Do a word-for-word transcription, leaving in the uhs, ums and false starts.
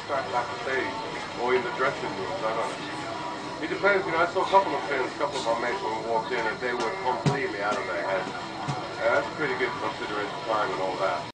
start backstage or in the dressing rooms. I don't know. It depends. You know, I saw a couple of friends, a couple of my mates when we walked in, and they were completely out of their heads. Uh, that's pretty good considering the time and all that.